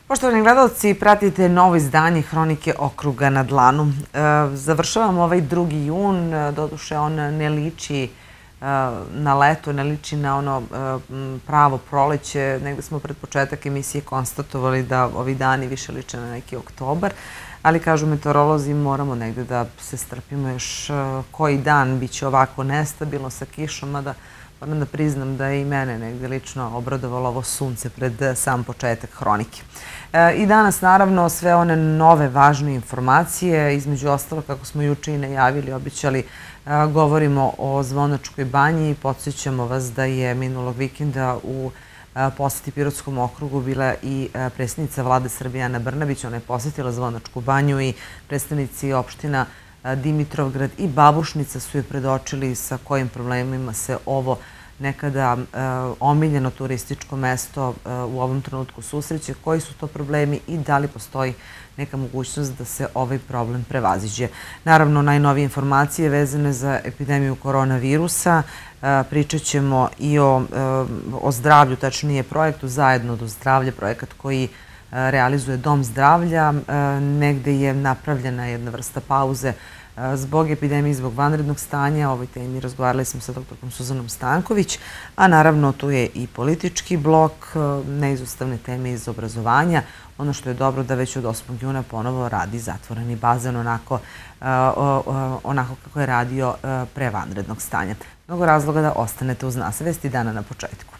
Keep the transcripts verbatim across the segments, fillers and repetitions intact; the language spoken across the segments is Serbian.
Poštovani gledalci, pratite novo izdanje Hronike okruga na dlanu. Završavamo ovaj drugi jun, doduše on ne liči na leto, ne liči na ono pravo proleće. Negde smo pred početak emisije konstatovali da ovi dani više liče na neki oktobar, ali kažu meteorolozi moramo negde da se strpimo još koji dan, bit će ovako nestabilno sa kišom, mada moram da priznam da je i mene negde lično obradovalo ovo sunce pred sam početak Hronike. I danas, naravno, sve one nove važne informacije, između ostalo, kako smo juče i najavili, obećali, govorimo o Zvonačkoj banji i podsjećamo vas da je minulog vikenda u poseti Pirotskom okrugu bila i predsjednica vlade Srbije Ana Brnabić. Ona je posetila Zvonačku banju i predstavnici opština Dimitrovgrad i Babušnica su je predočili sa kojim problemima se ovo nekada omiljeno turističko mesto u ovom trenutku susreće, koji su to problemi i da li postoji neka mogućnost da se ovaj problem prevaziđe. Naravno, najnovije informacije vezane za epidemiju koronavirusa. Pričat ćemo i o, o zdravlju, tačnije projektu Zajedno do zdravlja, projekat koji realizuje Dom zdravlja. Negde je napravljena jedna vrsta pauze zbog epidemije, zbog vanrednog stanja. O ovoj temi razgovarali smo sa doktorkom Suzanom Stanković, a naravno tu je i politički blok, neizostavne teme iz obrazovanja. Ono što je dobro da već od osmog juna ponovo radi zatvoreni bazen onako, onako kako je radio pre vanrednog stanja. Mnogo razloga da ostanete uz nas. Vesti dana na početku.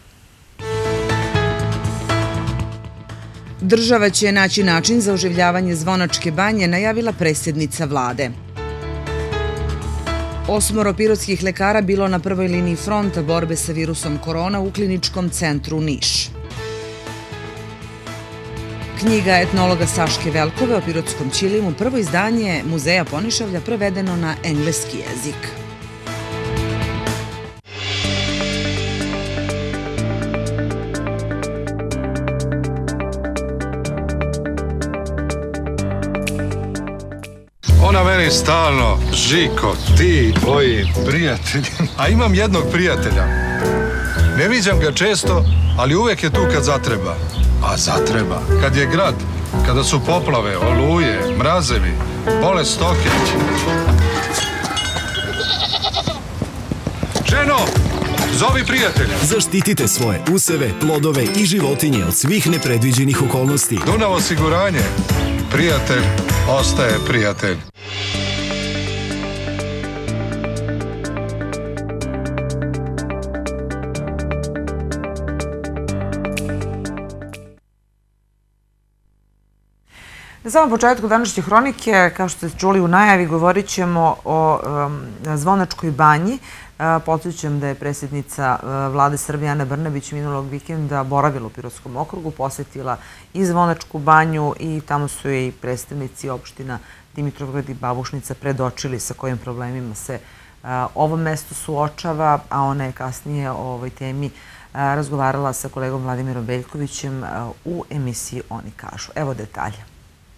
Država će naći način za oživljavanje Zvonačke banje, najavila predsjednica vlade. Osmoro pirotskih lekara bilo na prvoj liniji fronta borbe sa virusom korona u Kliničkom centru Niš. Knjiga etnologa Saške Velkove o pirotskom ćilimu, prvo izdanje Muzeja Ponišavlja, prevedeno na engleski jezik. Ona meni stalno, Žiko, ti, tvoji prijatelji. A imam jednog prijatelja. Ne viđam ga često, ali uvek je tu kad zatreba. A zatreba. Kad je grad, kada su poplave, oluje, mrazevi, bole stoke. Ženo, zovi prijatelja. Zaštitite svoje useve, plodove i životinje od svih nepredviđenih okolnosti. Dunav osiguranje. Prijatelj ostaje prijatelj. Na samom početku današnje hronike, kao što ste čuli u najavi, govorit ćemo o Zvonačkoj banji. Podsjećam da je predsjednica vlade Srbije Ana Brnabić minulog vikenda boravila u Pirotskom okrugu, posetila i Zvonačku banju i tamo su i predstavnici opština Dimitrovgrad i Babušnica predočili sa kojim problemima se ovo mesto suočava, a ona je kasnije o ovoj temi razgovarala sa kolegom Vladimirom Veljkovićem u emisiji Oni kažu. Evo detalja.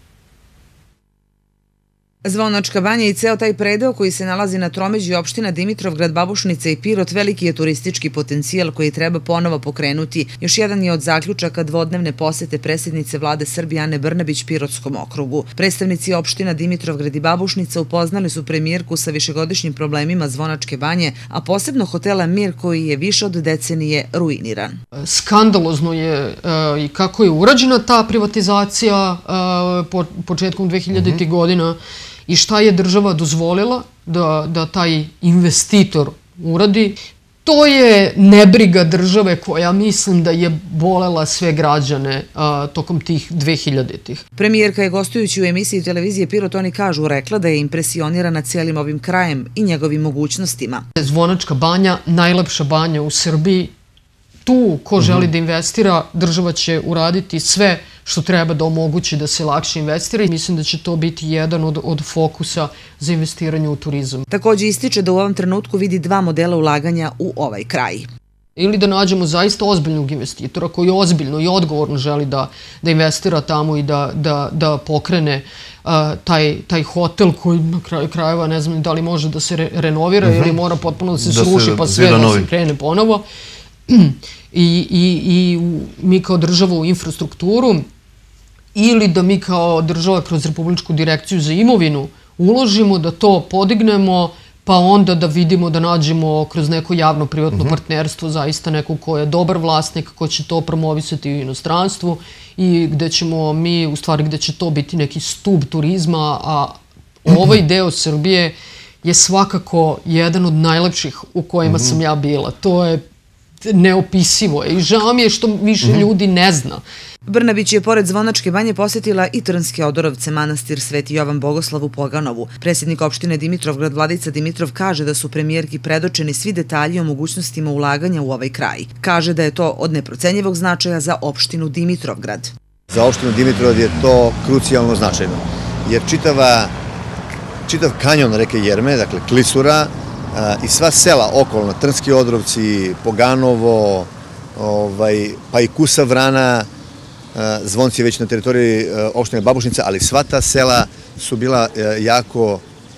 Zvonačka banja i ceo taj predeo koji se nalazi na tromeđi opština Dimitrovgrad, Babušnica i Pirot veliki je turistički potencijal koji treba ponovo pokrenuti. Još jedan je od zaključaka dvodnevne posete predsjednice vlade Srbije Ane Brnabić Pirotskom okrugu. Predstavnici opština Dimitrovgrad i Babušnica upoznali su premijerku sa višegodišnjim problemima Zvonačke banje, a posebno hotela Mir koji je više od decenije ruiniran. Skandalozno je i kako je urađena ta privatizacija početkom dvehiljaditih godina i šta je država dozvolila da taj investitor uradi. To je nebriga države koja mislim da je bolela sve građane tokom tih dvehiljaditih. Premijerka je gostujući u emisiji televizije Pirot Oni kažu rekla da je impresionirana cijelim ovim krajem i njegovim mogućnostima. Zvonačka banja, najlepša banja u Srbiji. Tu ko želi da investira, država će uraditi sve što treba da omogući da se lakše investira i mislim da će to biti jedan od fokusa za investiranje u turizam. Također ističe da u ovom trenutku vidi dva modela ulaganja u ovaj kraj. Ili da nađemo zaista ozbiljnog investitora koji ozbiljno i odgovorno želi da investira tamo i da pokrene taj hotel koji na kraju krajeva ne znam da li može da se renovira ili mora potpuno da se sruši pa sve da se krene ponovo. I mi kao država u infrastrukturu ili da mi kao država kroz Republičku direkciju za imovinu uložimo, da to podignemo, pa onda da vidimo da nađemo kroz neko javno-privatno partnerstvo zaista nekog ko je dobar vlasnik, ko će to promovisati u inostranstvu i gde ćemo mi, u stvari gde će to biti neki stub turizma, a ovaj deo Srbije je svakako jedan od najlepših u kojima sam ja bila. To je neopisivo i žao mi je što više ljudi ne zna. Brnabić je pored Zvonačke banje posjetila i Trnske Odorovce, manastir Sveti Jovan Bogoslav u Poganovu. Predsjednik opštine Dimitrovgrad Vladica Dimitrov kaže da su premijerki predočeni svi detalji o mogućnostima ulaganja u ovaj kraj. Kaže da je to od neprocenjivog značaja za opštinu Dimitrovgrad. Za opštinu Dimitrovgrad je to krucijalno značajno, jer čitava, čitav kanjon reke Jerme, dakle Klisura, i sva sela okolna, Trnski Odorovci, Poganovo, ovaj, pa i Kusa Vrana, Zvonci je već na teritoriji opštine Babušnica, ali sva ta sela su bila jako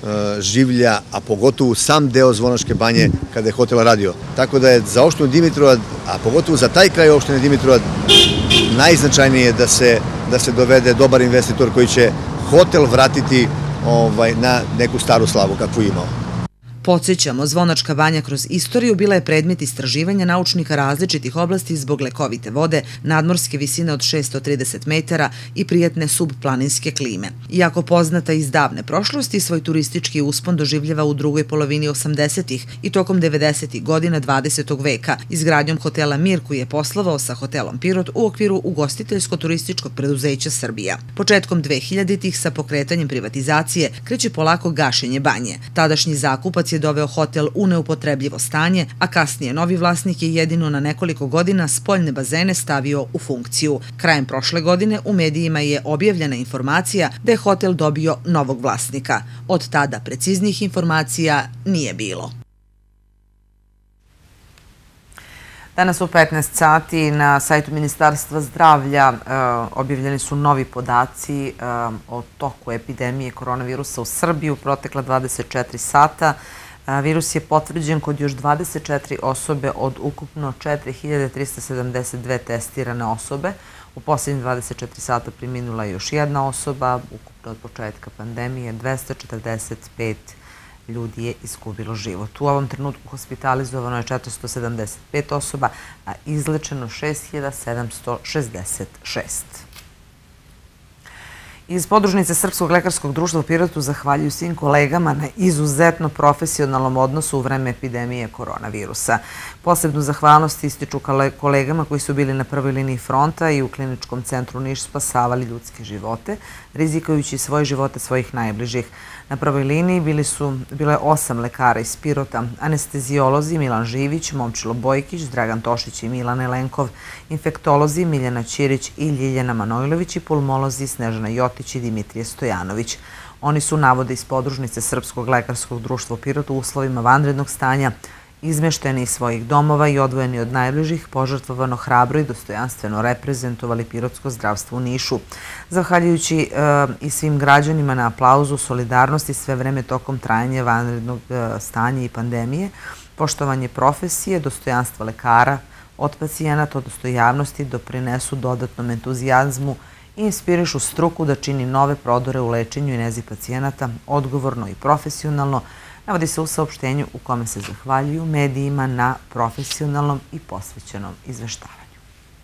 življa, a pogotovo sam deo Zvonačke banje kada je hotel radio. Tako da je za opštinu Dimitrovgrad, a pogotovo za taj kraj opštine Dimitrovgrad, najznačajnije da se, da se dovede dobar investitor koji će hotel vratiti ovaj, na neku staru slavu kakvu imao. Podsjećamo, Zvonačka banja kroz istoriju bila je predmet istraživanja naučnika različitih oblasti zbog lekovite vode, nadmorske visine od šessto trideset metara i prijatne subplaninske klime. Iako poznata iz davne prošlosti, svoj turistički uspon doživljava u drugoj polovini osamdesetih i tokom devedesetih godina dvadesetog veka, izgradnjom hotela Mir koji je poslovao sa hotelom Pirot u okviru ugostiteljsko-turističkog preduzeća Srbija. Početkom dvehiljaditih sa pokretanjem privatizacije kreće polako gašenje banje. Tadašnji zakupac je doveo hotel u neupotrebljivo stanje, a kasnije novi vlasnik je jedino na nekoliko godina spoljne bazene stavio u funkciju. Krajem prošle godine u medijima je objavljena informacija da je hotel dobio novog vlasnika. Od tada preciznijih informacija nije bilo. Danas u petnaest sati na sajtu Ministarstva zdravlja objavljeni su novi podaci o toku epidemije koronavirusa u Srbiji u protekla dvadeset četiri sata. Virus je potvrđen kod još dvadeset četiri osobe od ukupno četiri hiljade trista sedamdeset dve testirane osobe. U posljednjih dvadeset četiri sata preminula je još jedna osoba. Ukupno od početka pandemije dvesta četrdeset pet ljudi je izgubilo život. U ovom trenutku hospitalizovano je četiristo sedamdeset pet osoba, a izlečeno šest hiljada sedamsto šezdeset šest. Iz podružnice Srpskog lekarskog društva u Pirotu zahvaljuju svim kolegama na izuzetno profesionalnom odnosu u vreme epidemije koronavirusa. Posebnu zahvalnost ističu kolegama koji su bili na prvoj liniji fronta i u kliničkom centru Niš spasavali ljudske živote, rizikujući svoje živote svojih najbližih. Na prvoj liniji bili su, bilo je osam lekara iz Pirota, anestezijolozi Milan Živić, Momčilo Bojkić, Dragan Tošić i Milan Elenkov, infektolozi Miljana Ćirić i Ljiljana Manojlović i pulmolozi Snežana Jotić i Dimitrije Stojanović. Oni su, navode iz podružnice Srpskog lekarskog društva u Pirotu, u uslovima vanrednog stanja izmešteni iz svojih domova i odvojeni od najbližih, požrtvovano, hrabro i dostojanstveno reprezentovali pirotsko zdravstvo u Nišu. Zahvaljujući e, i svim građanima na aplauzu, solidarnosti sve vreme tokom trajanja vanrednog e, stanja i pandemije, poštovanje profesije, dostojanstva lekara od pacijenata, odnosno javnosti, doprinesu dodatnom entuzijazmu i inspirišu struku da čini nove prodore u lečenju i nezi pacijenata odgovorno i profesionalno, navodi se u saopštenju u kome se zahvaljuju medijima na profesionalnom i posvećenom izveštavanju.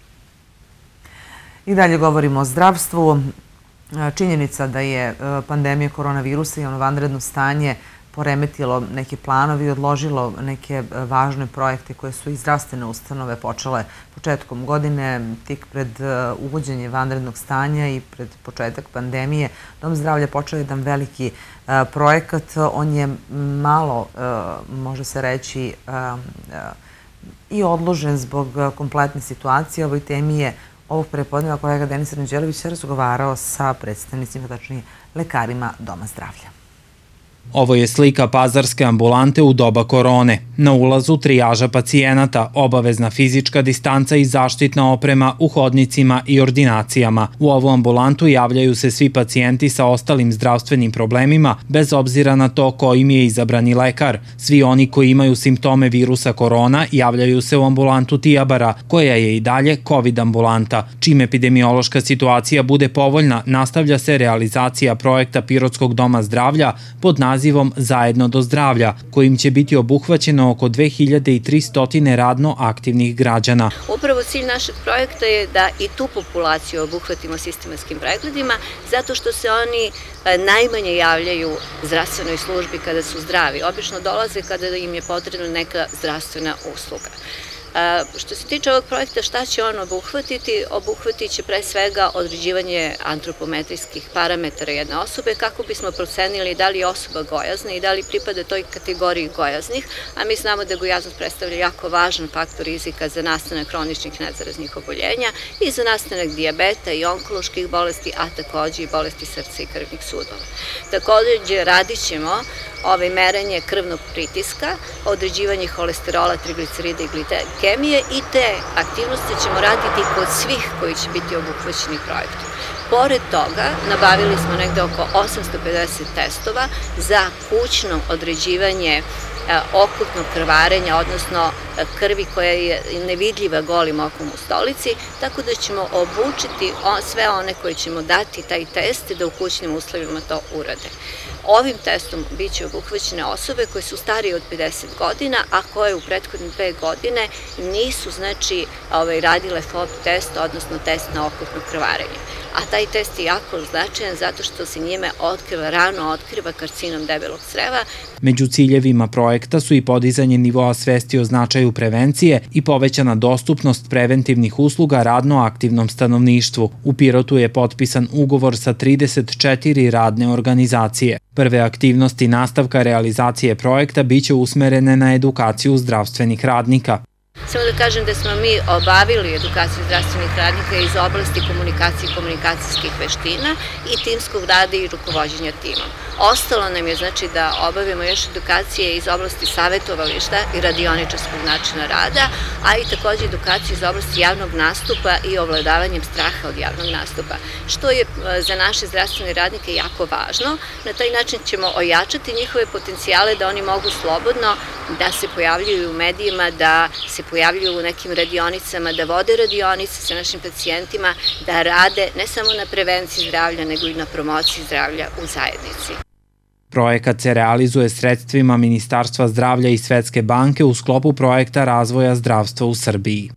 I dalje govorimo o zdravstvu. Činjenica da je pandemija koronavirusa i ono vanredno stanje poremetilo neke planovi i odložilo neke važne projekte koje su i zdravstvene ustanove počele početkom godine, tik pred uvođenje vanrednog stanja i pred početak pandemije. Dom zdravlja počeo je jedan veliki projekat. On je malo, može se reći, i odložen zbog kompletne situacije. Ovoj temi je ovog prepodneva kolega Denis Ranđelović razgovarao sa predstavnicima, tačnije lekarima Doma zdravlja. Ovo je slika pazarske ambulante u doba korone. Na ulazu trijaža pacijenata, obavezna fizička distanca i zaštitna oprema u hodnicima i ordinacijama. U ovu ambulantu javljaju se svi pacijenti sa ostalim zdravstvenim problemima, bez obzira na to ko im je izabrani lekar. Svi oni koji imaju simptome virusa korona javljaju se u ambulantu Tijabara, koja je i dalje COVID ambulanta. Čim epidemiološka situacija bude povoljna, nastavlja se realizacija projekta Pirotskog doma zdravlja pod nazivom Zajedno do zdravlja, kojim će biti obuhvaćeno oko dve hiljade tristo radno aktivnih građana. Upravo cilj našeg projekta je da i tu populaciju obuhvatimo sistematskim pregledima, zato što se oni najmanje javljaju zdravstvenoj službi kada su zdravi. Obično dolaze kada im je potrebna neka zdravstvena usluga. Što se tiče ovog projekta, šta će on obuhvatiti? Obuhvatit će pre svega određivanje antropometrijskih parametara jedne osobe kako bismo procenili da li je osoba gojazna i da li pripada toj kategoriji gojaznih, a mi znamo da gojaznost predstavlja jako važan faktor rizika za nastanak hroničnih nezaraznih oboljenja i za nastanak dijabeta i onkoloških bolesti, a takođe i bolesti srca i krvnih sudova. Takođe radit ćemo ove merenje krvnog pritiska, određivanje holesterola, triglicerida i glikemije i te aktivnosti ćemo raditi kod svih koji će biti obuhvaćeni projektom. Pored toga, nabavili smo negde oko osamsto pedeset testova za kućno određivanje okultnog krvarenja, odnosno krvi koja je nevidljiva golim okom u stolici, tako da ćemo obučiti sve one koje ćemo dati taj test da u kućnim uslovima to urade. Ovim testom biće obuhvaćene osobe koje su starije od pedeset godina, a koje u prethodne dve godine nisu, znači, radile F O B test, odnosno test na okultno krvarenje. A taj test je jako značajan zato što se njime otkriva, rano otkriva karcinom debelog creva. Među ciljevima projekta su i podizanje nivoa svesti o značaju prevencije i povećana dostupnost preventivnih usluga radno aktivnom stanovništvu. U Pirotu je potpisan ugovor sa trideset četiri radne organizacije. Prve aktivnosti nastavka realizacije projekta biće usmerene na edukaciju zdravstvenih radnika. Samo da kažem da smo mi obavili edukaciju zdravstvenih radnika iz oblasti komunikacije i komunikacijskih veština i timskog rada i rukovođenja timom. Ostalo nam je, znači, da obavimo još edukacije iz oblasti savjetovališta i radioničarskog načina rada, a i takođe edukaciju iz oblasti javnog nastupa i ovladavanjem straha od javnog nastupa, što je za naše zdravstvene radnike jako važno. Na taj način ćemo ojačati njihove potencijale da oni mogu slobodno da se pojavljuju u medijima, da se pojavljuju u nekim radionicama, da vode radionice sa našim pacijentima, da rade ne samo na prevenciji zdravlja, nego i na promociji zdravlja u zajednici. Projekat se realizuje sredstvima Ministarstva zdravlja i Svetske banke u sklopu projekta razvoja zdravstva u Srbiji.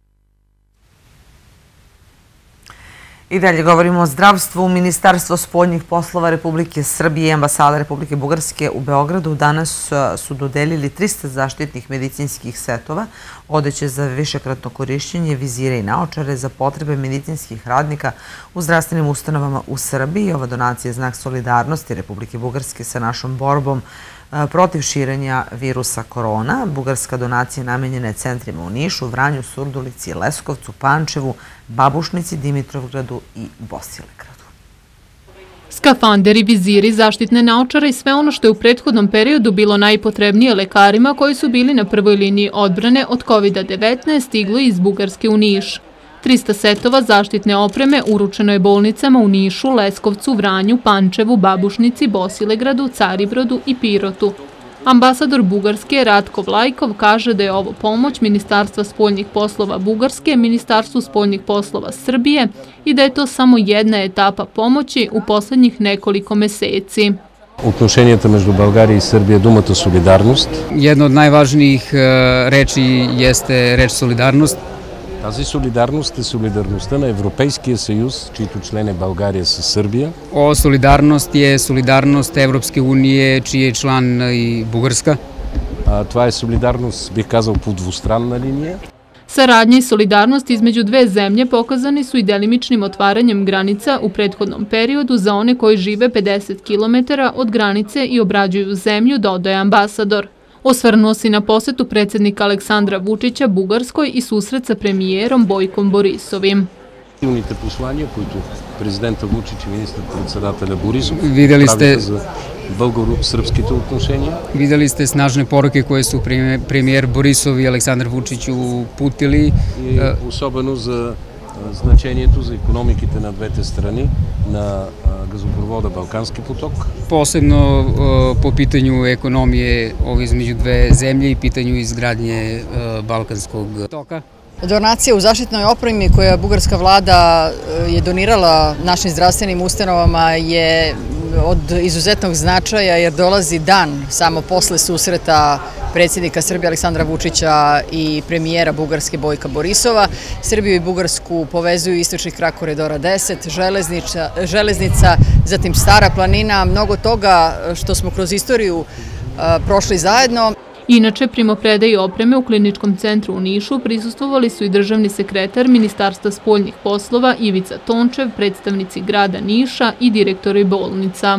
I dalje govorimo o zdravstvu. Ministarstvo spoljnih poslova Republike Srbije i ambasada Republike Bugarske u Beogradu danas su dodelili trista zaštitnih medicinskih setova, odeće za višekratno korišćenje, vizire i naočare za potrebe medicinskih radnika u zdravstvenim ustanovama u Srbiji. Ova donacija je znak solidarnosti Republike Bugarske sa našom borbom protiv širenja virusa korona. Bugarska donacija namenjena je centrima u Nišu, Vranju, Surdulici, Leskovcu, Pančevu, Babušnici, Dimitrovgradu i Bosilegradu. Skafanderi, viziri, zaštitne naočare i sve ono što je u prethodnom periodu bilo najpotrebnije lekarima koji su bili na prvoj liniji odbrane od kovid devetnaest stiglo iz Bugarske u Niš. trista setova zaštitne opreme uručeno je bolnicama u Nišu, Leskovcu, Vranju, Pančevu, Babušnici, Bosilegradu, Caribrodu i Pirotu. Ambasador Bugarske Ratko Vlajkov kaže da je ovo pomoć Ministarstva spoljnih poslova Bugarske, Ministarstvu spoljnih poslova Srbije i da je to samo jedna etapa pomoći u poslednjih nekoliko meseci. Отношенията между България и Сърбия думата солидарност. Jedna od najvažnijih reči jeste reč solidarnost. Тази солидарност е солидарността на Европейския съюз, чийто член е България със Сърбия. Ова солидарност е солидарност Европske unije, čiji je član i Bugarska. Това е солидарност, бих казал, по двустранна линия. Saradnja i solidarnost između dve zemlje pokazani su i delimičnim otvaranjem granica u prethodnom periodu za one koji žive pedeset kilometara od granice i obrađuju zemlju, dodaje ambasador. Osvrnuo se na posetu predsjednika Aleksandra Vučića Bugarskoj i susret sa premijerom Bojkom Borisovim. Силните послания, които президента Вучич и министър-председателя Борисов Видели сте... правиха за българо-сръбските отношения. Видели сте snažne poruke koje su premijer Borisov i Aleksandar Vučić uputili. И особено за значението за икономиките на двете страни на газопровода Balkanski potok. Posebno po pitanju ekonomije između dve zemlje i pitanju izgradnje Balkanskog toka. Donacija u zaštitnoj opremi koja bugarska vlada je donirala našim zdravstvenim ustanovama je od izuzetnog značaja jer dolazi dan samo posle susreta predsjednika Srbije Aleksandra Vučića i premijera Bugarske Bojka Borisova. Srbiju i Bugarsku povezuju istočni krak koridora deset, železnica, zatim Stara planina, mnogo toga što smo kroz istoriju prošli zajedno. Inače, primopredaji opreme u kliničkom centru u Nišu prisustvovali su i državni sekretar Ministarstva spoljnih poslova Ivica Tončev, predstavnici grada Niša i direktori bolnica.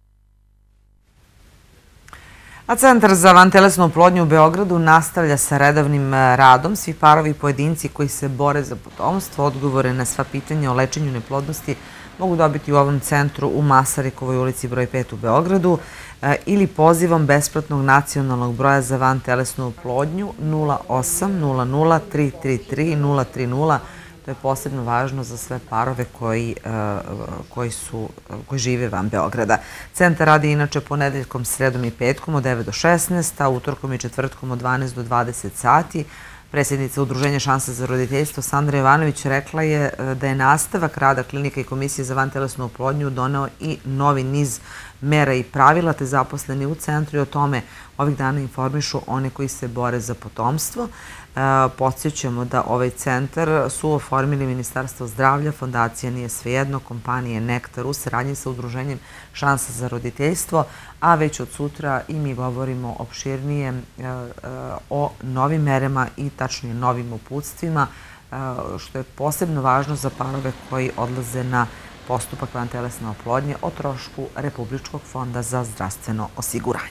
A Centar za vantelesnu oplodnju u Beogradu nastavlja sa redovnim radom. Svi parovi i pojedinci koji se bore za potomstvo, odgovore na sva pitanja o lečenju neplodnosti mogu dobiti u ovom centru u Masarikovoj ulici broj pet u Beogradu ili pozivom besplatnog nacionalnog broja za vantelesnu oplodnju nula osam nula nula tri tri tri nula tri nula. To je posebno važno za sve parove koji, koji, su, koji žive van Beograda. Centar radi inače ponedeljkom, sredom i petkom od devet do šesnaest, a utorkom i četvrtkom od dvanaest do dvadeset sati. Predsjednica Udruženja Šansa za roditeljstvo Sandra Jovanović rekla je da je nastavak rada klinika i komisije za vantelesnu oplodnju doneo i novi niz mera i pravila, te zaposleni u centru i o tome ovih dana informišu one koji se bore za potomstvo. Podsjećamo da ovaj centar su oformili Ministarstvo zdravlja, Fondacija Nije svejedno, kompanije Nektar u saradnji sa Udruženjem Šansa za roditeljstvo, a već od sutra i mi govorimo opširnije o novim merama i tačnije novim uputstvima, što je posebno važno za parove koji odlaze na postupak vantelesne oplodnje o trošku Republičkog fonda za zdravstveno osiguranje.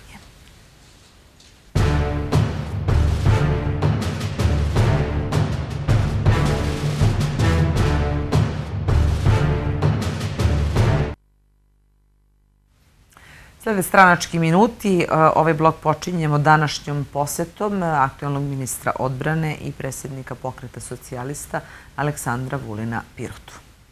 Slede stranački minuti. Ovaj blok počinjemo današnjom posetom aktuelnog ministra odbrane i predsjednika Pokreta socijalista Aleksandra Vulina Pirotu.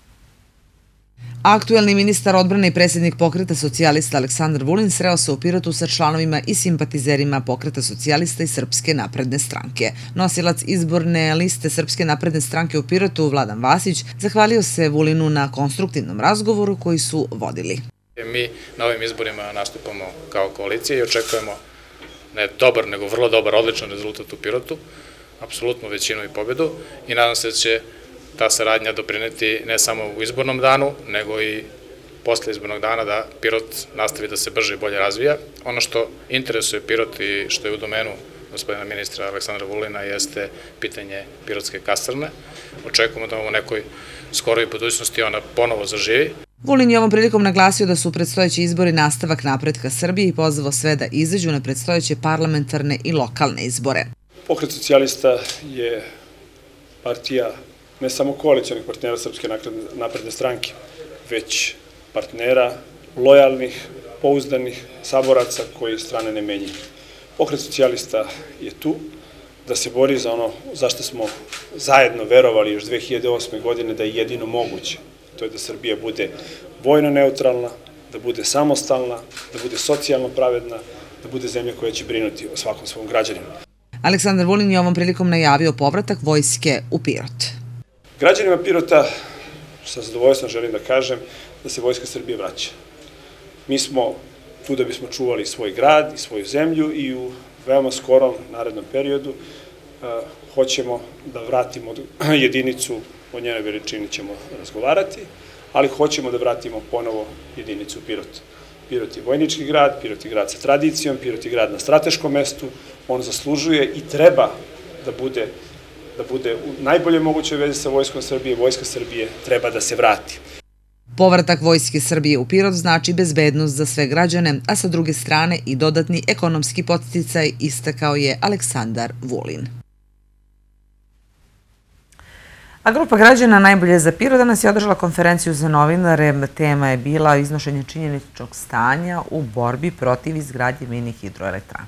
Aktuelni ministar odbrane i predsjednik Pokreta socijalista Aleksandar Vulin sreo se u Pirotu sa članovima i simpatizerima Pokreta socijalista i Srpske napredne stranke. Nosilac izborne liste Srpske napredne stranke u Pirotu, Vladan Vasić, zahvalio se Vulinu na konstruktivnom razgovoru koji su vodili. Mi na ovim izborima nastupamo kao koalicija i očekujemo ne dobar, nego vrlo dobar, odličan rezultat u Pirotu, apsolutnu većinu i pobedu i nadam se da će ta saradnja doprineti ne samo u izbornom danu, nego i posle izbornog dana da Pirot nastavi da se brže i bolje razvija. Ono što interesuje Pirot i što je u domenu gospodina ministra Aleksandra Vulina jeste pitanje pirotske kasarne. Očekujemo da u nekoj skoroj budućnosti ona ponovo zaživi. Vulin je ovom prilikom naglasio da su predstojeći izbori nastavak napretka Srbije i pozvao sve da izađu na predstojeće parlamentarne i lokalne izbore. Pokret socijalista je partija ne samo koalicionih partnera Srpske napredne stranke, već partnera lojalnih, pouzdanih saboraca koji strane ne menjaju. Pokret socijalista je tu da se bori za ono zašto smo zajedno verovali još dve hiljade osme. godine da je jedino moguće. To je da Srbija bude vojno neutralna, da bude samostalna, da bude socijalno pravedna, da bude zemlja koja će brinuti o svakom svom građaninu. Aleksandar Vulin je ovom prilikom najavio povratak vojske u Pirot. Građanima Pirota sa zadovoljstvom želim da kažem da se Vojska Srbije vraća. Mi smo tu da bismo čuvali svoj grad i svoju zemlju i u veoma skorom narednom periodu hoćemo da vratimo jedinicu, o njenoj veličini ćemo razgovarati, ali hoćemo da vratimo ponovo jedinicu Pirot. Pirot je vojnički grad, Pirot je grad sa tradicijom, Pirot je grad na strateškom mestu, on zaslužuje i treba da bude da bude u najbolje mogućoj vezi sa Vojskom Srbije, Vojska Srbije treba da se vrati. Povratak Vojske Srbije u Pirot znači bezbednost za sve građane, a sa druge strane i dodatni ekonomski podsticaj, istakao je Aleksandar Vulin. A grupa građana Najbolje za Pirot danas je održala konferenciju za novinare. Tema je bila iznošenje činjeničnog stanja u borbi protiv izgradnje mini hidroelektrana.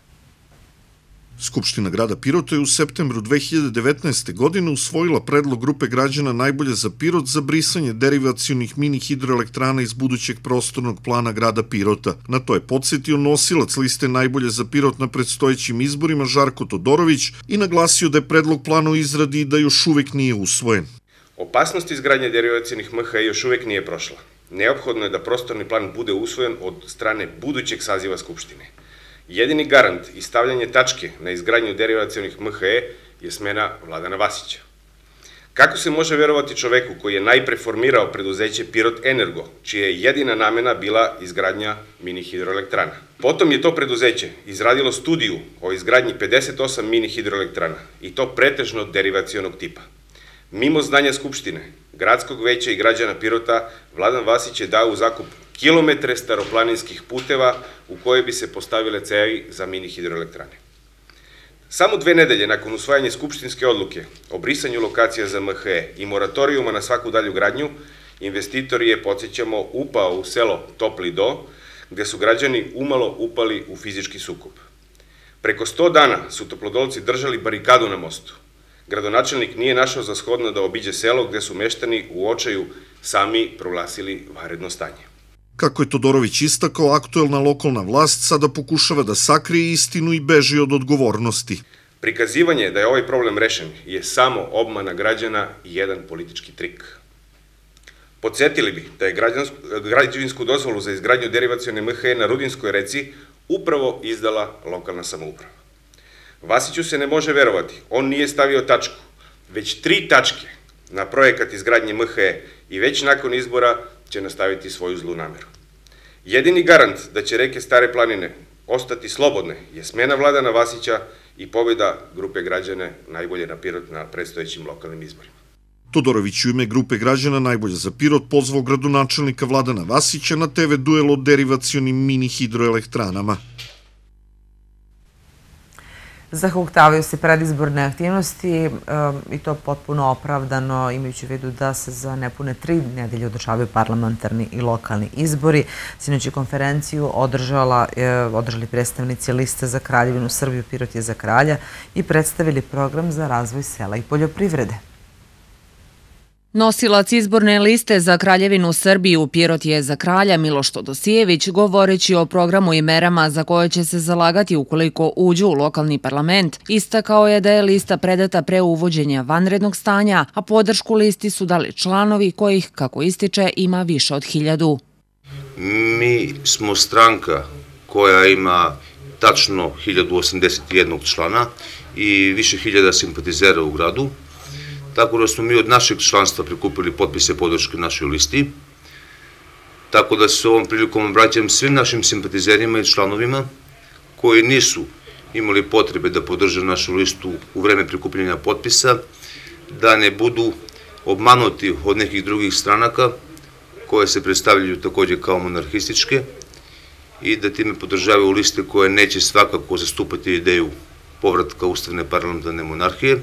Skupština grada Pirota je u septembru dve hiljade devetnaeste. godine usvojila predlog grupe građana Najbolje za Pirot za brisanje derivacionih mini hidroelektrana iz budućeg prostornog plana grada Pirota. Na to je podsjetio nosilac liste Najbolje za Pirot na predstojećim izborima Žarko Todorović i naglasio da je predlog plana u izradi i da još uvek nije usvojen. Opasnost izgradnje derivacionih M H E još uvek nije prošla. Neophodno je da prostorni plan bude usvojen od strane budućeg saziva Skupštine. Jedini garant i stavljanje tačke na izgradnju derivacionih M H E je smena Vladana Vasića. Kako se može verovati čoveku koji je najpre formirao preduzeće Pirot Energo, čija je jedina namena bila izgradnja mini hidroelektrana? Potom je to preduzeće izradilo studiju o izgradnji pedeset osam mini hidroelektrana i to pretežno derivacionog tipa. Mimo znanja Skupštine, gradskog veća i građana Pirota, Vladan Vasić je dao u zakup kilometre staroplaninskih puteva u koje bi se postavile cevi za mini hidroelektrane. Samo dve nedelje nakon usvajanja skupštinske odluke o brisanju lokacija za M H E i moratorijuma na svaku dalju gradnju, investitor je, podsjećamo, upao u selo Topli Do, gde su građani umalo upali u fizički sukob. Preko sto dana su toplodolci držali barikadu na mostu. Gradonačelnik nije našao za shodno da obiđe selo gde su meštani u očaju sami proglasili vanredno stanje. Kako je Todorović istakao, aktuelna lokalna vlast sada pokušava da sakrije istinu i beži od odgovornosti. Prikazivanje da je ovaj problem rešen je samo obmana građana i jedan politički trik. Podsjetili bi da je građevinsku dozvolu za izgradnju derivacione M H E na Rudinskoj reci upravo izdala lokalna samouprava. Vasiću se ne može verovati, on nije stavio tačku, već tri tačke na projekat izgradnje M H E i već nakon izbora će nastaviti svoju zlu nameru. Jedini garant da će reke Stare planine ostati slobodne je smena Vladana Vasića i pobjeda grupe građane Najbolje na Pirot na predstojećim lokalnim izborima. Todorović u ime grupe građana Najbolje za Pirot pozvao gradonačelnika Vladana Vasića na te ve duel o derivacionim mini hidroelektranama. Zahuktavaju se predizborne aktivnosti i to potpuno opravdano, imajući u vidu da se za nepune tri nedelje održavaju parlamentarni i lokalni izbori. Sinoć je konferenciju održali predstavnici liste za Kraljevinu Srbiju Pirot je za kralja i predstavili program za razvoj sela i poljoprivrede. Nosilac izborne liste za Kraljevinu Srbiju Pirot je za kralja Miloš Todosijević, govoreći o programu i merama za koje će se zalagati ukoliko uđu u lokalni parlament, istakao je da je lista predata pre uvođenja vanrednog stanja, a podršku listi su dali članovi kojih, kako ističe, ima više od hiljadu. Mi smo stranka koja ima tačno hiljadu osamdeset jedan člana i više hiljada simpatizera u gradu. Tako da smo mi od našeg članstva prikupili potpise podrške našoj listi. Tako da se ovom prilikom obraćam svim našim simpatizerima i članovima koji nisu imali potrebe da podrže našu listu u vreme prikupljanja potpisa, da ne budu obmanuti od nekih drugih stranaka koje se predstavljaju takođe kao monarhističke i da time podržavaju liste koje neće svakako zastupati ideju povratka ustavne parlamentarne monarhije.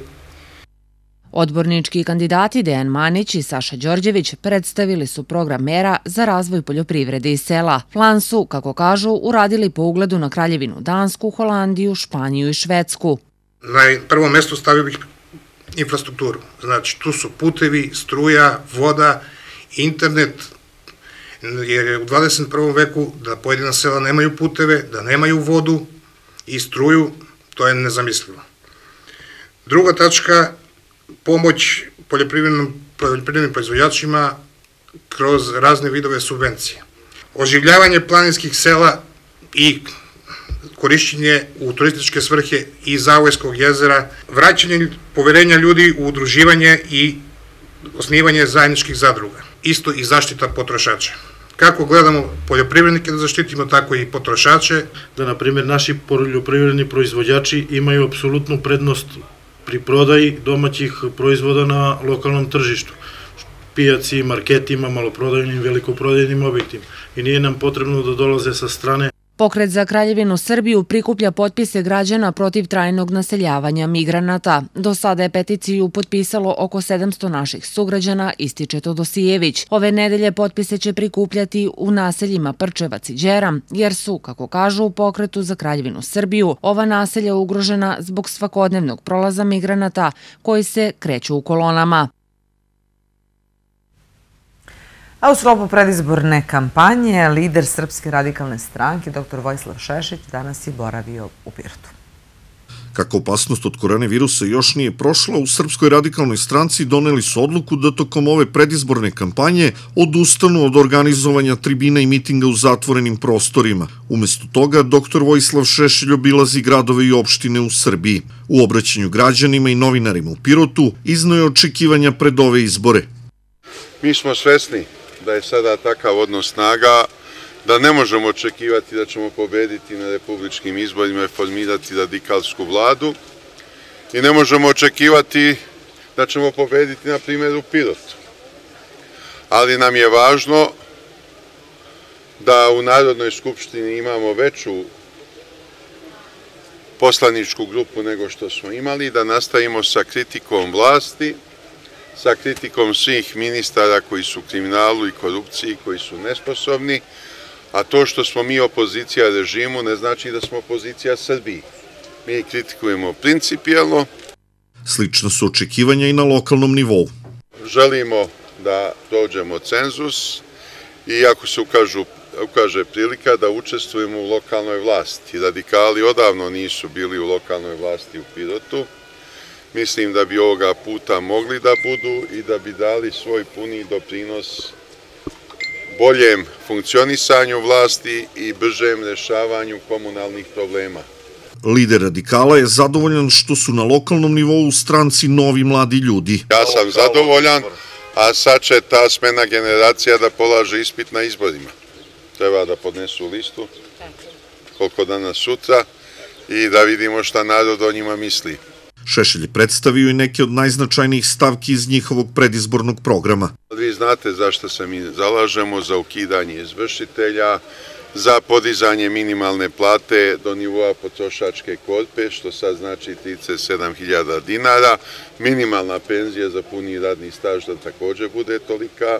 Odbornički kandidati Dejan Manić i Saša Đorđević predstavili su program mera za razvoj poljoprivrede i sela. Plan su, kako kažu, uradili po ugledu na Kraljevinu Dansku, Holandiju, Španiju i Švedsku. Na prvo mesto stavio bih infrastrukturu. Znači, tu su putevi, struja, voda, internet, jer je u dvadeset prvom veku da pojedina sela nemaju puteve, da nemaju vodu i struju, to je nezamislivo. Druga tačka, pomoć poljoprivrednim proizvođačima kroz razne vidove subvencije. Oživljavanje planinskih sela i korišćenje u turističke svrhe i Zavojskog jezera, vraćanje poverenja ljudi u udruživanje i osnivanje zajedničkih zadruga. Isto i zaštita potrošača. Kako gledamo poljoprivrednike da zaštitimo, tako i potrošače. Da, na primjer, naši poljoprivredni proizvođači imaju apsolutnu prednost pri prodaji domaćih proizvoda na lokalnom tržištu, pijaci, marketima, maloprodajnim, velikoprodajnim objektima. I nije nam potrebno da dolaze sa strane. Pokret za Kraljevinu Srbiju prikuplja potpise građana protiv trajnog naseljavanja migranata. Do sada je peticiju potpisalo oko sedamsto naših sugrađana, ističe Todosijević. Ove nedelje potpise će prikupljati u naseljima Prčevac i Đeram, jer su, kako kažu u Pokretu za Kraljevinu Srbiju, ova naselja ugrožena zbog svakodnevnog prolaza migranata koji se kreću u kolonama. A u sklopu predizborne kampanje, lider Srpske radikalne stranke, doktor Vojislav Šešelj, danas je boravio u Pirotu. Kako opasnost od koronavirusa još nije prošla, u Srpskoj radikalnoj stranci doneli su odluku da tokom ove predizborne kampanje odustanu od organizovanja tribina i mitinga u zatvorenim prostorima. Umesto toga, doktor Vojislav Šešelj obilazi gradove i opštine u Srbiji. U obraćanju građanima i novinarima u Pirotu izneo je očekivanja pred ove izbore. Mi smo svesni da je sada takav odnos snaga, da ne možemo očekivati da ćemo pobediti na republičkim izborima i formirati radikalsku vladu i ne možemo očekivati da ćemo pobediti, na primjer, u Pirotu. Ali nam je važno da u Narodnoj skupštini imamo veću poslaničku grupu nego što smo imali, da nastavimo sa kritikom vlasti, sa kritikom svih ministara koji su u kriminalu i korupciji, koji su nesposobni, a to što smo mi opozicija režimu ne znači da smo opozicija Srbiji. Mi kritikujemo principijelno. Slična su očekivanja i na lokalnom nivou. Želimo da prođemo cenzus i ako se ukažu, ukaže prilika da učestvujemo u lokalnoj vlasti. Radikali odavno nisu bili u lokalnoj vlasti u Pirotu. Mislim da bi ovoga puta mogli da budu i da bi dali svoj puni doprinos boljem funkcionisanju vlasti i bržem rešavanju komunalnih problema. Lider radikala je zadovoljan što su na lokalnom nivou u stranci novi mladi ljudi. Ja sam zadovoljan, a sad će ta smena generacija da polaže ispit na izborima. Treba da podnesu listu, koliko danas sutra, i da vidimo šta narod o njima misli. Šešelj je predstavio i neke od najznačajnijih stavki iz njihovog predizbornog programa. Vi znate zašto se mi zalažemo, za ukidanje izvršitelja, za podizanje minimalne plate do nivoa potrošačke korpe, što sad znači trideset sedam hiljada dinara, minimalna penzija za puni radni staž da također bude tolika,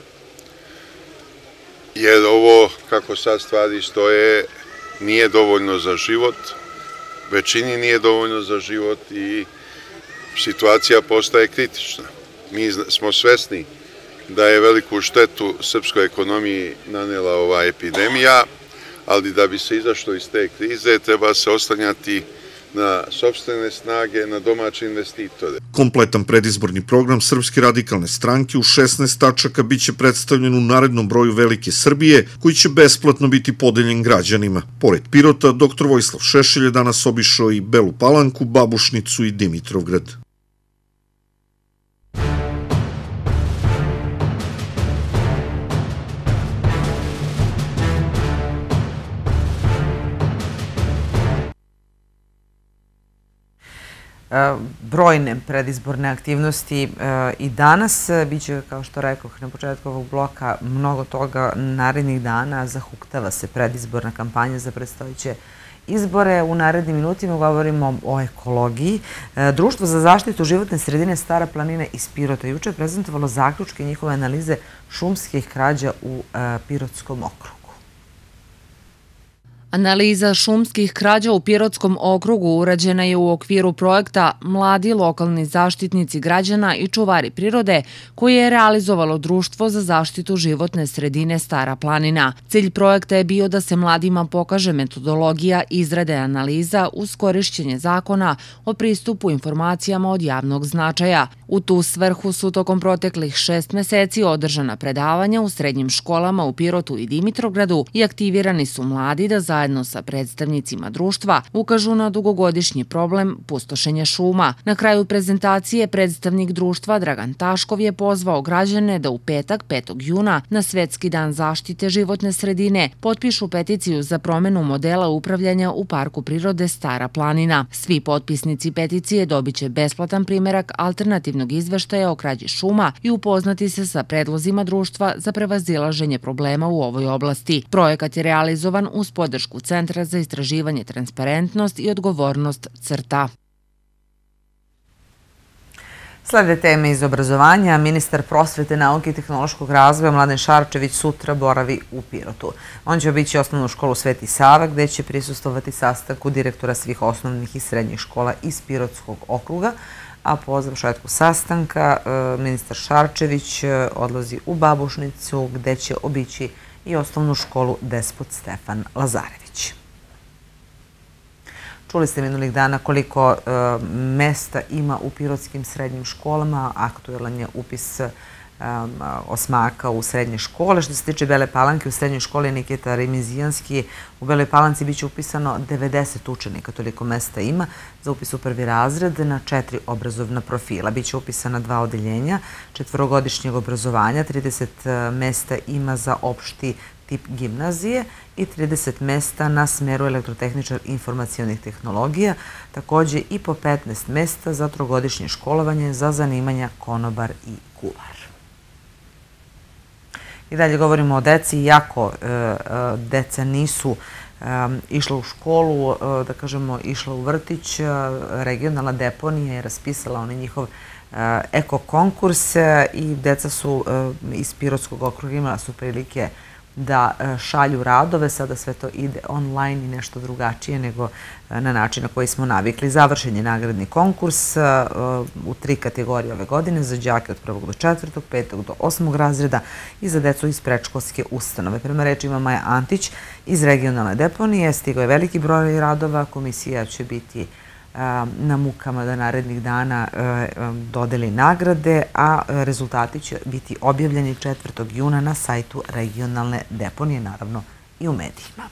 jer ovo, kako sad stvari stoje, nije dovoljno za život, većini nije dovoljno za život i situacija postaje kritična. Mi smo svesni da je veliku štetu srpskoj ekonomiji nanela ova epidemija, ali da bi se izašlo iz te krize treba se oslanjati na sopstvene snage, na domaće investitore. Kompletan predizborni program Srpske radikalne stranke u šesnaest tačaka biće predstavljen u narednom broju Velike Srbije, koji će besplatno biti podeljen građanima. Pored Pirota, doktor Vojislav Šešelj je danas obišao i Belu Palanku, Babušnicu i Dimitrovgrad. Brojne predizborne aktivnosti i danas. Biće, kao što rekoh na početku ovog bloka, mnogo toga narednih dana. Zahuktava se predizborna kampanja za predstojeće izbore. U narednim minutima govorimo o ekologiji. Društvo za zaštitu životne sredine Stara planina iz Pirota juče je prezentovalo zaključke njihove analize šumskih krađa u Pirotskom okrugu. Analiza šumskih krađa u Pirotskom okrugu urađena je u okviru projekta Mladi lokalni zaštitnici građana i čuvari prirode, koji je realizovalo Društvo za zaštitu životne sredine Stara planina. Cilj projekta je bio da se mladima pokaže metodologija izrade analiza uz korišćenje zakona o pristupu informacijama od javnog značaja. U tu svrhu su tokom proteklih šest meseci održana predavanja u srednjim školama u Pirotu i Dimitrovgradu i aktivirani su mladi da zajedno sa predstavnicima društva ukažu na dugogodišnji problem pustošenja šuma. Na kraju prezentacije predstavnik društva Dragan Taškov je pozvao građane da u petak, petog juna, na Svetski dan zaštite životne sredine, potpišu peticiju za promenu modela upravljanja u Parku prirode Stara planina. Svi potpisnici peticije dobit će besplatan primerak alternativnog detaljnog izveštaja o krađi šuma i upoznati se sa predlozima društva za prevazilaženje problema u ovoj oblasti. Projekat je realizovan uz podršku Centra za istraživanje, transparentnost i odgovornost CRTA. Slede teme iz obrazovanja. Ministar prosvete, nauke i tehnološkog razvoja Mladen Šarčević sutra boravi u Pirotu. On će obići osnovnu školu Sveti Sava, gde će prisustvovati sastanku direktora svih osnovnih i srednjih škola iz Pirotskog okruga, a po završetku sastanka ministar Šarčević odlazi u Babušnicu, gde će obići i osnovnu školu Despot Stefan Lazarević. Čuli ste minulih dana koliko mesta ima u pirotskim srednjim školama. Aktuelan je upis osmaka u srednje škole. Što se tiče Bele Palanke, u srednjoj školi Nikita Rimizijanski, u Beloj Palanci biće upisano devedeset učenika, toliko mesta ima za upis u prvi razred na četiri obrazovna profila. Biće upisana dva odeljenja četvorogodišnjeg obrazovanja, trideset mesta ima za opšti tip gimnazije i trideset mesta na smeru elektrotehničar informacionih tehnologija, takođe i po petnaest mesta za trogodišnje školovanje za zanimanja konobar i kuvar. I dalje govorimo o deci, iako deca nisu išla u školu, da kažemo išla u vrtić, regionalna deponija je raspisala onaj njihov eko konkurs i deca su iz Pirotskog okruga imala su prilike da šalju radove. Sada sve to ide online i nešto drugačije nego na način na koji smo navikli. Završen je nagradni konkurs u tri kategorije ove godine za đake od prvog do četvrtog, petog do osmog razreda i za decu iz predškolske ustanove. Prema rečima Maja Antić iz regionalne deponije stigao je veliki broj radova. Komisija će biti na mukama da narednih dana dodeli nagrade, a rezultati će biti objavljeni četvrtog juna na sajtu regionalne deponije, naravno i u medijima.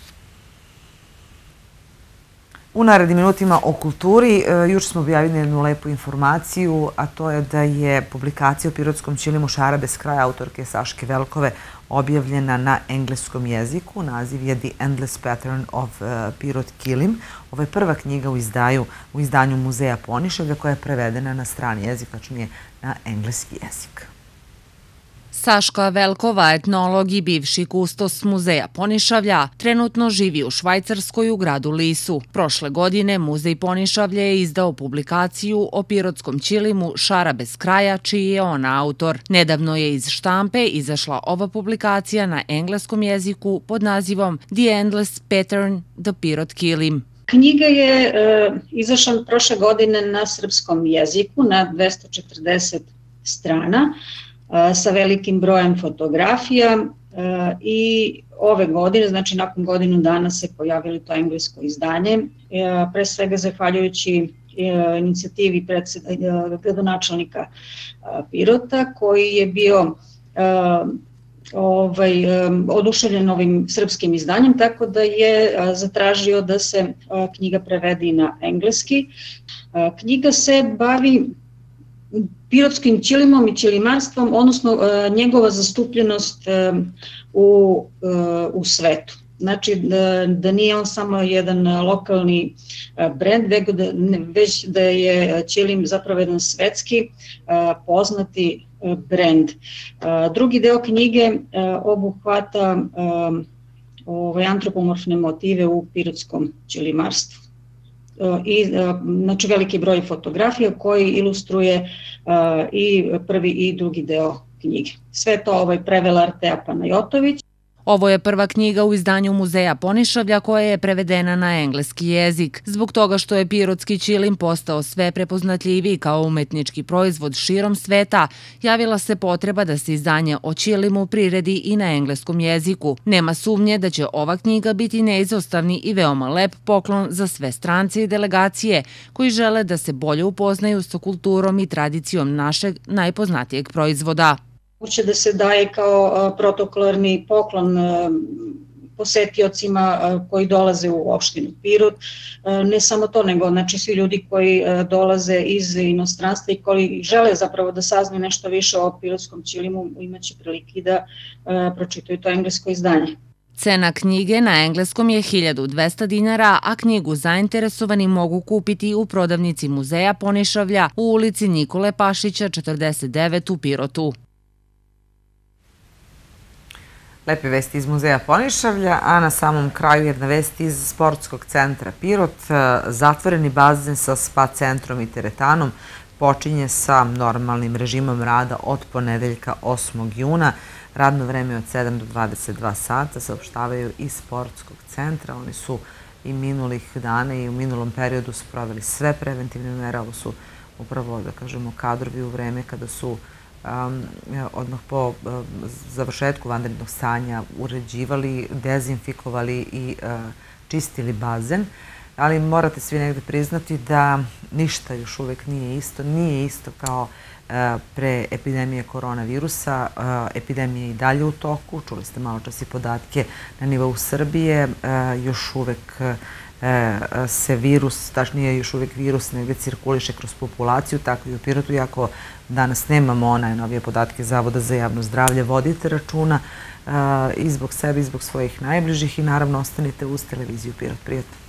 U narednim minutima o kulturi. Juče smo objavili jednu lepu informaciju, a to je da je publikacija o pirotskom ćilimu Šara bez kraja autorke Saške Velkove objavljena na engleskom jeziku. Naziv je The Endless Pattern of Pirot Kilim. Ovo je prva knjiga u izdaju, u izdanju Muzeja Ponišavlja koja je prevedena na strani jezik, tačnije na engleski jezik. Saška Velkova, etnolog i bivši kustos Muzeja Ponišavlja, trenutno živi u Švajcarskoj u gradu Lisu. Prošle godine Muzej Ponišavlja je izdao publikaciju o pirotskom ćilimu Šara bez kraja, čiji je on autor. Nedavno je iz štampe izašla ova publikacija na engleskom jeziku pod nazivom The Endless Pattern, The Pirot Kilim. Knjiga je e, izašla prošle godine na srpskom jeziku na dvesta četrdeset strana, sa velikim brojem fotografija i ove godine, znači nakon godinu dana se pojavilo to englesko izdanje, pre svega zahvaljujući inicijativi gradonačelnika Pirota koji je bio ovaj, oduševljen ovim srpskim izdanjem, tako da je zatražio da se knjiga prevedi na engleski. Knjiga se bavi pirotskim ćilimom i ćilimarstvom, odnosno njegova zastupljenost u, u svetu. Znači da, da nije on samo jedan lokalni brend, već da je ćilim zapravo jedan svetski poznati brend. Drugi deo knjige obuhvata ovaj, antropomorfne motive u pirotskom ćilimarstvu. I znači veliki broj fotografija koji ilustruje i prvi i drugi deo knjige. Sve to ovaj prevela Artea Panajotović. Ovo je prva knjiga u izdanju Muzeja Ponišavlja koja je prevedena na engleski jezik. Zbog toga što je pirotski ćilim postao sve prepoznatljiviji kao umetnički proizvod širom sveta, javila se potreba da se izdanje o ćilimu priredi i na engleskom jeziku. Nema sumnje da će ova knjiga biti neizostavni i veoma lep poklon za sve strance i delegacije koji žele da se bolje upoznaju sa kulturom i tradicijom našeg najpoznatijeg proizvoda. Moguće da se daje kao protokolarni poklon posetiocima koji dolaze u opštinu Pirot. Ne samo to, nego znači svi ljudi koji dolaze iz inostranstva i koji žele zapravo da saznaju nešto više o pirotskom ćilimu imaće prilike da pročitaju to englesko izdanje. Cena knjige na engleskom je hiljadu dvesta dinara, a knjigu zainteresovani mogu kupiti u prodavnici muzeja Ponišavlja u ulici Nikole Pašića četrdeset devet u Pirotu. Lepe vesti iz muzeja Ponišavlja, a na samom kraju jedna vest iz sportskog centra Pirot. Zatvoreni bazen sa spa centrom i teretanom počinje sa normalnim režimom rada od ponedeljka osmog juna. Radno vreme od sedam do dvadeset dva sata, saopštavaju iz sportskog centra. Oni su i minulih dana i u minulom periodu sproveli sve preventivne mere. Ovo su upravo, da kažemo, kadrovi u vreme kada su odmah po završetku vanrednog stanja uređivali, dezinfikovali i čistili bazen. Ali morate svi negde priznati da ništa još uvek nije isto. Nije isto kao pre epidemije koronavirusa. Epidemija je i dalje u toku. Čuli ste malo čas i podatke na nivou Srbije. Još uvek se virus, tačnije još uvek virus negde cirkuliše kroz populaciju, tako i u Pirotu. Iako danas nemamo najnovije podatke Zavoda za javno zdravlje, vodite računa i zbog sebe i zbog svojih najbližih i naravno ostanite uz televiziju Pirot. Prijatno.